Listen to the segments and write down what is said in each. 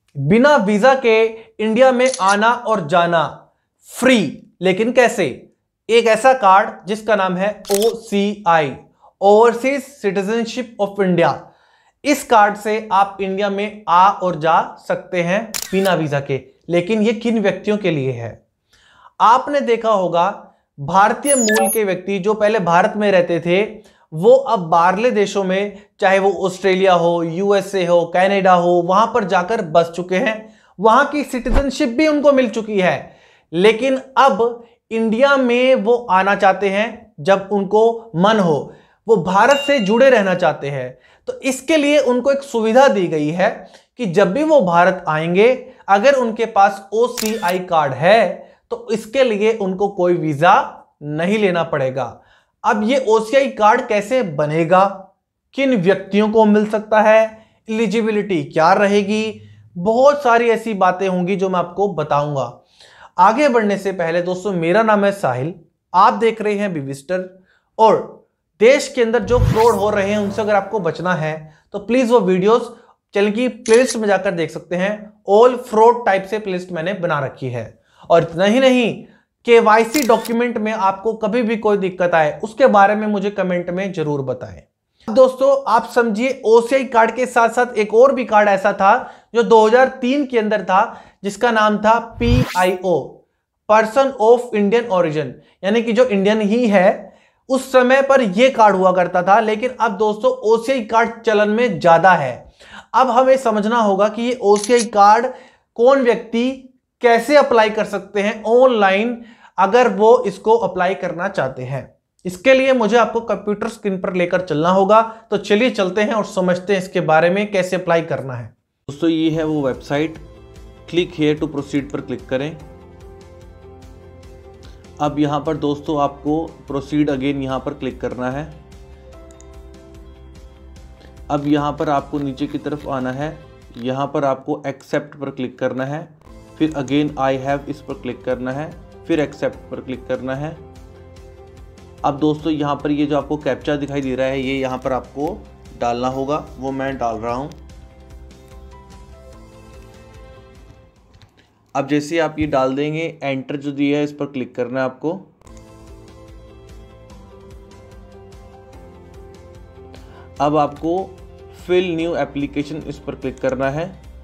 बिना वीजा के इंडिया में आना और जाना फ्री, लेकिन कैसे? एक ऐसा कार्ड जिसका नाम है OCI, overseas citizenship of India. इस कार्ड से आप इंडिया में आ और जा सकते हैं बिना वीजा के। लेकिन ये किन व्यक्तियों के लिए है? आपने देखा होगा भारतीय मूल के व्यक्ति जो पहले भारत में रहते थे, वो अब बाहरले देशों में, चाहे वो ऑस्ट्रेलिया हो, USA हो, कनाडा हो, वहां पर जाकर बस चुके हैं। वहां की सिटीजनशिप भी उनको मिल चुकी है। लेकिन अब इंडिया में वो आना चाहते हैं जब उनको मन हो, वो भारत से जुड़े रहना चाहते हैं। तो इसके लिए उनको एक सुविधा दी गई है कि जब भी वो भारत आएंगे, अगर उनके पास OCI कार्ड है तो इसके लिए उनको कोई वीजा नहीं लेना पड़ेगा। अब ये OCI कार्ड कैसे बनेगा, किन व्यक्तियों को मिल सकता है, एलिजिबिलिटी क्या रहेगी, बहुत सारी ऐसी बातें होंगी जो मैं आपको बताऊंगा। आगे बढ़ने से पहले दोस्तों, मेरा नाम है साहिल, आप देख रहे हैं BVStar। और देश के अंदर जो फ्रॉड हो रहे हैं उनसे अगर आपको बचना है तो प्लीज वो वीडियोस चैनल की प्लेलिस्ट में जाकर देख सकते हैं। ऑल फ्रॉड टाइप से प्लेलिस्ट मैंने बना रखी है। और इतना ही नहीं, KYC डॉक्यूमेंट में आपको कभी भी कोई दिक्कत आए उसके बारे में मुझे कमेंट में जरूर बताएं। दोस्तों आप समझिए, OCI कार्ड के साथ साथ एक और भी कार्ड ऐसा था जो 2003 के अंदर था, जिसका नाम था PIO, person of Indian origin, यानी कि जो इंडियन ही है। उस समय पर यह कार्ड हुआ करता था, लेकिन अब दोस्तों OCI कार्ड चलन में ज्यादा है। अब हमें समझना होगा कि ये OCI कार्ड कौन व्यक्ति कैसे अप्लाई कर सकते हैं ऑनलाइन, अगर वो इसको अप्लाई करना चाहते हैं। इसके लिए मुझे आपको कंप्यूटर स्क्रीन पर लेकर चलना होगा। तो चलिए चलते हैं और समझते हैं इसके बारे में कैसे अप्लाई करना है। दोस्तों ये है वो website, click here to proceed पर क्लिक करें। अब यहाँ पर दोस्तों आपको प्रोसीड अगेन यहाँ पर क्लिक करना है। अब यहाँ पर आपको नीचे की तरफ आना है, यहाँ पर आपको एक्सेप्ट पर क्लिक करना है, फिर अगेन आई हैव इस पर क्लिक करना है, फिर एक्सेप्ट पर क्लिक करना है। अब दोस्तों यहाँ पर ये जो आपको कैप्चा दिखाई दे रहा है, ये यहाँ पर आपको डालना होगा, वो मैं डाल रहा हूँ। अब जैसे आप ये डाल देंगे, एंटर जो दिया है इस पर क्लिक करना है आपको। अब आपको फिल न्यू एप्लीकेशन इस पर क्लिक करना है।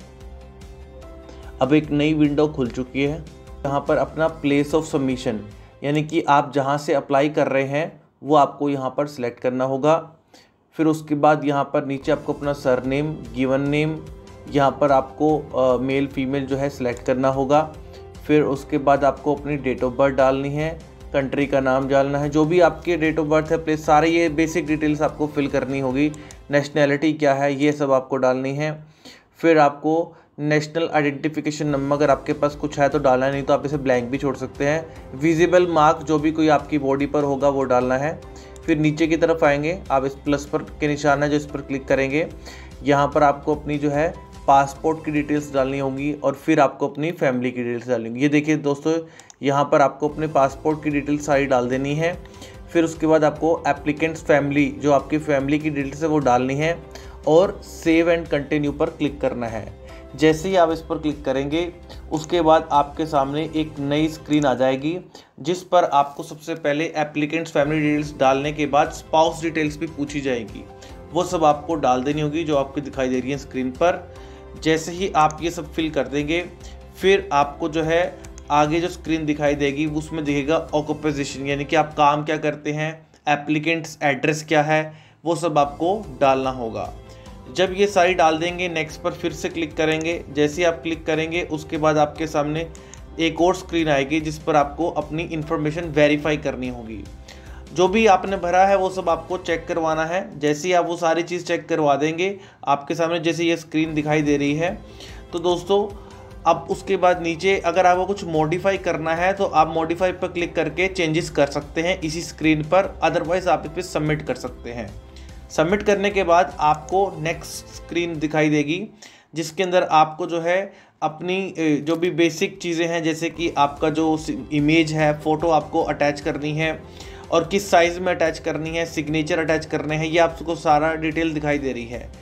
अब एक नई विंडो खुल चुकी है। यहाँ पर अपना प्लेस ऑफ सबमिशन, यानी कि आप जहाँ से अप्लाई कर रहे हैं वो आपको यहाँ पर सिलेक्ट करना होगा। फिर उसके बाद यहाँ पर नीचे आपको अपना सरनेम, गिवन नेम, यहाँ पर आपको मेल फीमेल जो है सिलेक्ट करना होगा। फिर उसके बाद आपको अपनी डेट ऑफ बर्थ डालनी है, कंट्री का नाम डालना है, जो भी आपके डेट ऑफ बर्थ है, प्लेस, सारे ये बेसिक डिटेल्स आपको फिल करनी होगी। नेशनैलिटी क्या है ये सब आपको डालनी है। फिर आपको नेशनल आइडेंटिफिकेशन नंबर अगर आपके पास कुछ है तो डालना है, नहीं तो आप इसे ब्लैंक भी छोड़ सकते हैं। विजिबल मार्क जो भी कोई आपकी बॉडी पर होगा वो डालना है। फिर नीचे की तरफ आएंगे, आप इस प्लस पर के निशान है जो इस पर क्लिक करेंगे, यहाँ पर आपको अपनी जो है पासपोर्ट की डिटेल्स डालनी होगी और फिर आपको अपनी फैमिली की डिटेल्स डालनी होगी। ये देखिए दोस्तों, यहाँ पर आपको अपने पासपोर्ट की डिटेल्स सारी डाल देनी है। फिर उसके बाद आपको एप्लीकेंट्स फैमिली, जो आपकी फैमिली की डिटेल्स है वो डालनी है और सेव एंड कंटिन्यू पर क्लिक करना है। जैसे ही आप इस पर क्लिक करेंगे उसके बाद आपके सामने एक नई स्क्रीन आ जाएगी, जिस पर आपको सबसे पहले एप्लीकेंट्स फैमिली डिटेल्स डालने के बाद स्पाउस डिटेल्स भी पूछी जाएगी, वो सब आपको डाल देनी होगी जो आपको दिखाई दे रही है स्क्रीन पर। जैसे ही आप ये सब फिल कर देंगे, फिर आपको जो है आगे जो स्क्रीन दिखाई देगी उसमें दिखेगा ऑक्यूपेशन, यानी कि आप काम क्या करते हैं, एप्लीकेंट्स एड्रेस क्या है, वो सब आपको डालना होगा। जब ये सारी डाल देंगे, नेक्स्ट पर फिर से क्लिक करेंगे। जैसे ही आप क्लिक करेंगे उसके बाद आपके सामने एक और स्क्रीन आएगी जिस पर आपको अपनी इन्फॉर्मेशन वेरीफाई करनी होगी। जो भी आपने भरा है वो सब आपको चेक करवाना है। जैसे ही आप वो सारी चीज़ चेक करवा देंगे, आपके सामने जैसे ये स्क्रीन दिखाई दे रही है, तो दोस्तों अब उसके बाद नीचे अगर आपको कुछ मॉडिफाई करना है तो आप मॉडिफाई पर क्लिक करके चेंजेस कर सकते हैं इसी स्क्रीन पर, अदरवाइज आप इस पर सबमिट कर सकते हैं। सबमिट करने के बाद आपको नेक्स्ट स्क्रीन दिखाई देगी, जिसके अंदर आपको जो है अपनी जो भी बेसिक चीज़ें हैं, जैसे कि आपका जो इमेज है, फ़ोटो आपको अटैच करनी है और किस साइज़ में अटैच करनी है, सिग्नेचर अटैच करने हैं, ये आपको सारा डिटेल दिखाई दे रही है।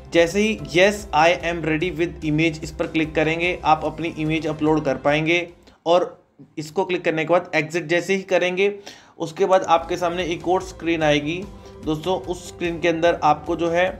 जैसे ही yes I am ready with image इस पर क्लिक करेंगे आप अपनी इमेज अपलोड कर पाएंगे। और इसको क्लिक करने के बाद एग्जिट जैसे ही करेंगे उसके बाद आपके सामने एक और स्क्रीन आएगी दोस्तों। उस स्क्रीन के अंदर आपको जो है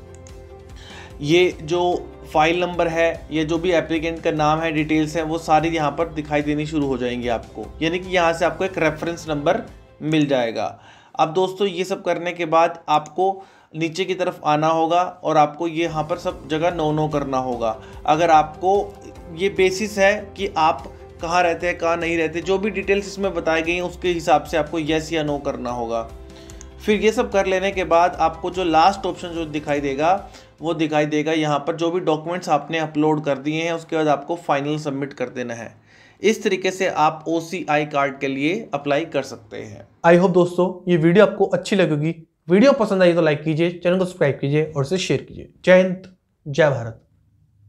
ये जो फाइल नंबर है, ये जो भी एप्लीकेंट का नाम है, डिटेल्स हैं, वो सारी यहाँ पर दिखाई देनी शुरू हो जाएंगी आपको, यानी कि यहाँ से आपको एक रेफरेंस नंबर मिल जाएगा। अब दोस्तों ये सब करने के बाद आपको नीचे की तरफ आना होगा और आपको ये यहाँ पर सब जगह नो करना होगा। अगर आपको ये बेसिस है कि आप कहाँ रहते हैं कहाँ नहीं रहते, जो भी डिटेल्स इसमें बताई गई हैं उसके हिसाब से आपको येस या नो करना होगा। फिर ये सब कर लेने के बाद आपको जो लास्ट ऑप्शन जो दिखाई देगा वो दिखाई देगा यहाँ पर जो भी डॉक्यूमेंट्स आपने अपलोड कर दिए हैं, उसके बाद आपको फाइनल सबमिट कर देना है। इस तरीके से आप OCI कार्ड के लिए अप्लाई कर सकते हैं। आई होप दोस्तों ये वीडियो आपको अच्छी लगेगी। वीडियो पसंद आई तो लाइक कीजिए, चैनल को सब्सक्राइब कीजिए और इसे शेयर कीजिए। जय हिंद, जय भारत।